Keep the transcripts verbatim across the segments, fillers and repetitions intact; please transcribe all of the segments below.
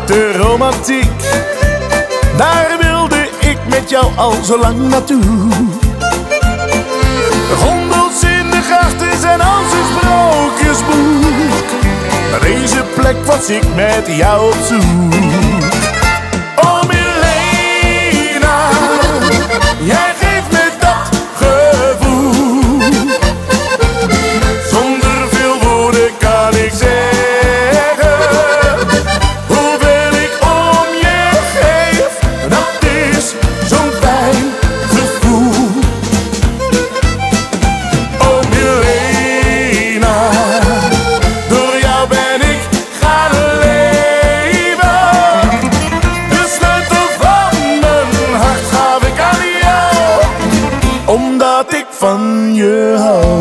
de romantiek. Daar wilde ik met jou al zo lang naartoe. De gondels in de grachten zijn als een sprookjesboek. Naar deze plek was ik met jou op zoek. Oh Milena, jij geeft me dat gevoel. Zonder veel woorden kan ik zeggen hoeveel ik om je geef. Dat is zo'n fijn gevoel. Oh Milena, door jou ben ik gaan leven. De sleutel van mijn hart gaf ik aan jou, omdat ik van je hou.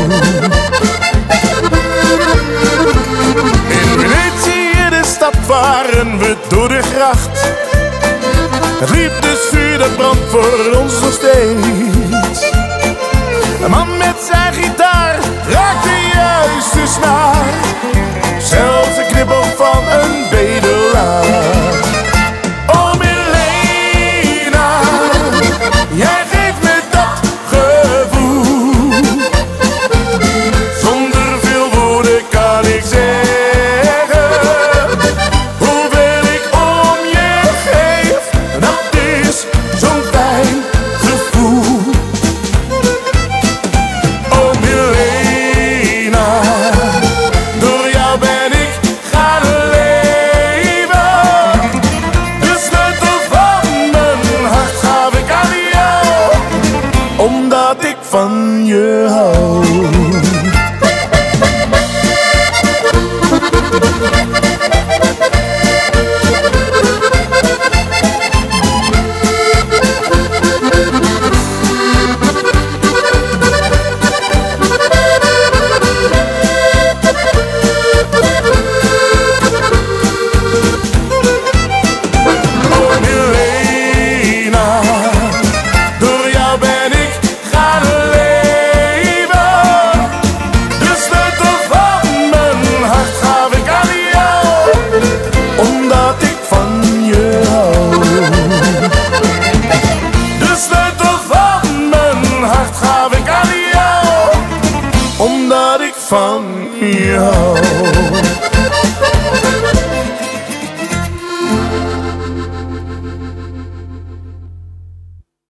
In Venetië, de stad, varen we door de gracht. Het liefdesvuur dat brandt voor ons nog steeds. Een man met zijn gitaar raakt de juiste snaar. Zelfs de knippel van een bedelaar. Oh Milena, jij geeft me dat gevoel. Zonder veel woorden kan ik zeggen hoeveel ik om je geef. Dat is zo'n fijn gevoel. Oh Milena, door jou ben ik gaan leven. De sleutel van mijn hart gaf ik aan jou, omdat ik van je hou. Oh Milena, door jou ben ik gaan leven. De sleutel van mijn hart gaf ik aan jou, omdat ik van je hou. De sleutel van mijn hart gaf ik aan jou, omdat ik van je hou.